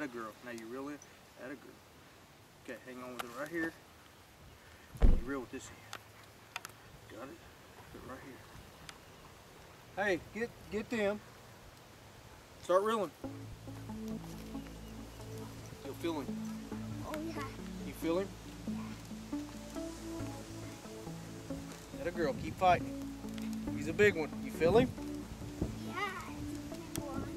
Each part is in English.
Atta girl. Now you reel in. Atta girl. Okay, hang on with it right here. You reel with this hand. Got it? Put it right here. Hey, get them. Start reeling. You'll feel him. Oh yeah. You feel him? Atta girl, keep fighting. He's a big one. You feel him? Yeah, it's a big one.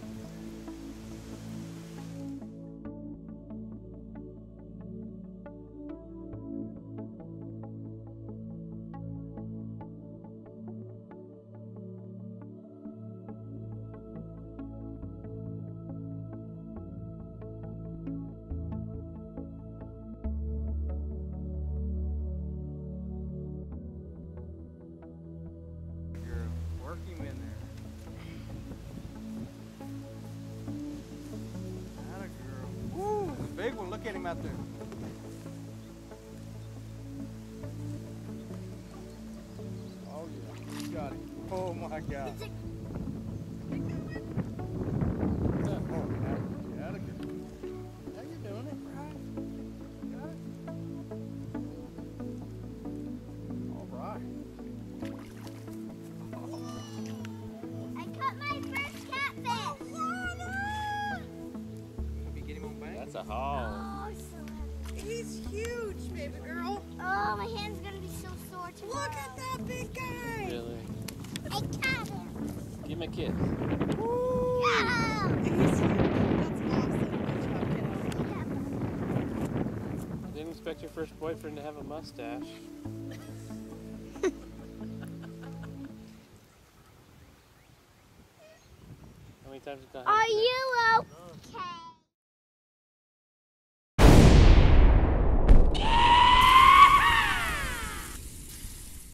Work him in there. Atta girl. Woo, the big one. Look at him out there. Oh yeah, you got him. Oh my God. Atta girl. How you doing it, Brian? Got it? All right. That's a haul. Oh, so heavy. He's huge, baby girl. Oh, my hand's gonna be so sore tomorrow. Look at that big guy. Really? I got him. Give him a kiss. Woo. Yeah. He's huge. That's awesome. Good job, kiddo. Didn't expect your first boyfriend to have a mustache. How many times have you gone? Are you okay?